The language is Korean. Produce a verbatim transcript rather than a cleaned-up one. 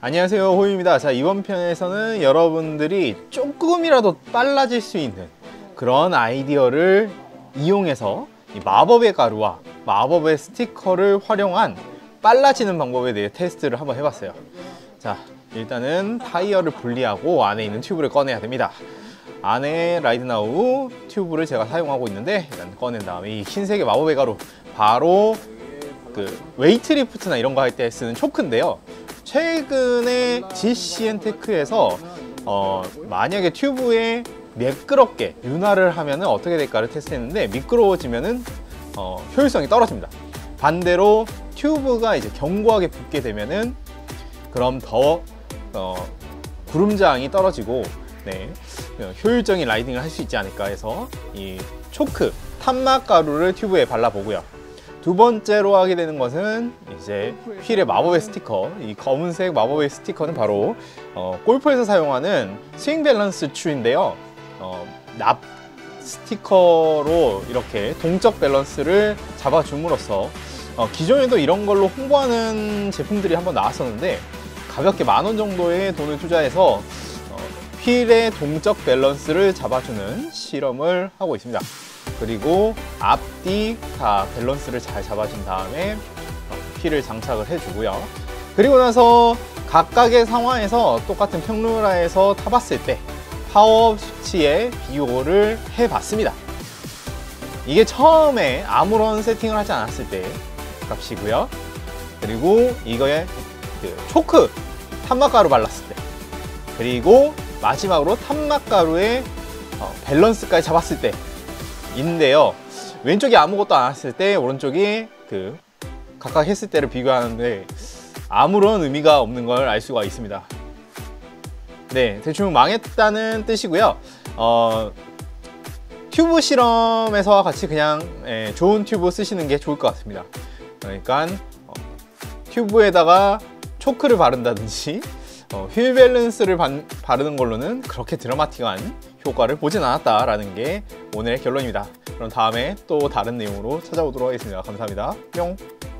안녕하세요, 호유입니다. 자, 이번 편에서는 여러분들이 조금이라도 빨라질 수 있는 그런 아이디어를 이용해서 이 마법의 가루와 마법의 스티커를 활용한 빨라지는 방법에 대해 테스트를 한번 해봤어요. 자, 일단은 타이어를 분리하고 안에 있는 튜브를 꺼내야 됩니다. 안에 라이드나우 튜브를 제가 사용하고 있는데, 일단 꺼낸 다음에 이 흰색의 마법의 가루, 바로 그 웨이트리프트나 이런 거 할 때 쓰는 초크인데요. 최근에 지씨엔테크에서 어, 만약에 튜브에 매끄럽게 윤활을 하면 어떻게 될까를 테스트했는데, 미끄러워지면은 어, 효율성이 떨어집니다. 반대로 튜브가 이제 견고하게 붙게 되면은 그럼 더 어, 구름장이 떨어지고, 네, 효율적인 라이딩을 할 수 있지 않을까 해서 이 초크, 탄막 가루를 튜브에 발라보고요. 두 번째로 하게 되는 것은 이제 휠의 마법의 스티커, 이 검은색 마법의 스티커는 바로 어, 골프에서 사용하는 스윙 밸런스 추인데요. 어, 납 스티커로 이렇게 동적 밸런스를 잡아줌으로써 어, 기존에도 이런 걸로 홍보하는 제품들이 한번 나왔었는데, 가볍게 만 원 정도의 돈을 투자해서 어, 휠의 동적 밸런스를 잡아주는 실험을 하고 있습니다. 그리고 앞뒤 다 밸런스를 잘 잡아준 다음에 휠을 장착을 해주고요. 그리고 나서 각각의 상황에서 똑같은 평루라에서 타봤을 때 파워 수치의 비교를 해봤습니다. 이게 처음에 아무런 세팅을 하지 않았을 때 값이고요. 그리고 이거에 그 초크, 탄막가루 발랐을 때, 그리고 마지막으로 탄막가루의 어, 밸런스까지 잡았을 때 인데요. 왼쪽이 아무것도 안 했을 때, 오른쪽이 그 각각 했을 때를 비교하는데 아무런 의미가 없는 걸 알 수가 있습니다. 네, 대충 망했다는 뜻이고요. 어, 튜브 실험에서와 같이 그냥 예, 좋은 튜브 쓰시는 게 좋을 것 같습니다. 그러니까 어, 튜브에다가 초크를 바른다든지 어, 휠 밸런스를 반, 바르는 걸로는 그렇게 드라마틱한 효과를 보진 않았다라는 게 오늘의 결론입니다. 그럼 다음에 또 다른 내용으로 찾아오도록 하겠습니다. 감사합니다. 뿅!